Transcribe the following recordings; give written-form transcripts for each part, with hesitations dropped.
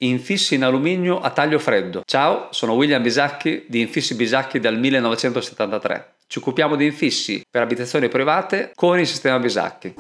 Infissi in alluminio a taglio freddo. Ciao, sono William Bisacchi di Infissi Bisacchi dal 1973. Ci occupiamo di infissi per abitazioni private con il sistema Bisacchi.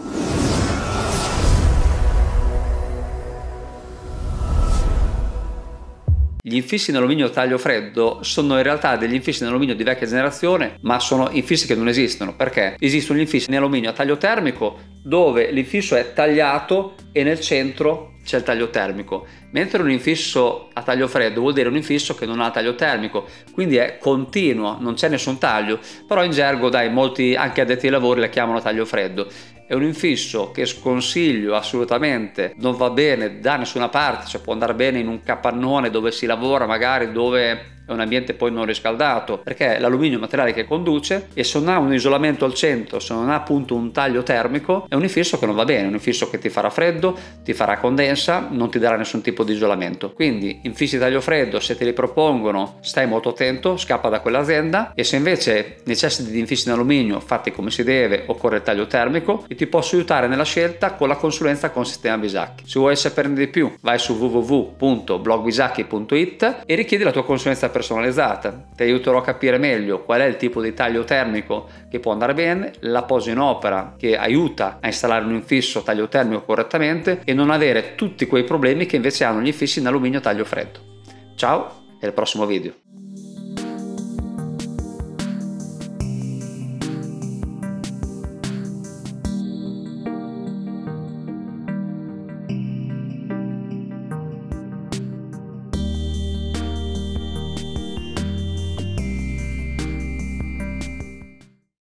Gli infissi in alluminio a taglio freddo sono in realtà degli infissi in alluminio di vecchia generazione, ma sono infissi che non esistono, perché esistono gli infissi in alluminio a taglio termico dove l'infisso è tagliato e nel centro c'è il taglio termico, mentre un infisso a taglio freddo vuol dire un infisso che non ha taglio termico, quindi è continuo, non c'è nessun taglio, però in gergo molti anche addetti ai lavori la chiamano taglio freddo. È un infisso che sconsiglio assolutamente, non va bene da nessuna parte, cioè può andare bene in un capannone dove si lavora, magari dove è un ambiente poi non riscaldato, perché l'alluminio è un materiale che conduce e se non ha un isolamento al centro, se non ha appunto un taglio termico, è un infisso che non va bene, è un infisso che ti farà freddo, ti farà condensa, non ti darà nessun tipo di isolamento. Quindi infissi taglio freddo, se te li propongono, stai molto attento, scappa da quell'azienda, e se invece necessiti di infissi in alluminio fatti come si deve, occorre il taglio termico, e ti posso aiutare nella scelta con la consulenza con Sistema Bisacchi. Se vuoi saperne di più, vai su www.blogbisacchi.it e richiedi la tua consulenza personalizzata. Ti aiuterò a capire meglio qual è il tipo di taglio termico che può andare bene, la posa in opera che aiuta a installare un infisso taglio termico correttamente e non avere tutti quei problemi che invece hanno gli infissi in alluminio taglio freddo. Ciao e al prossimo video.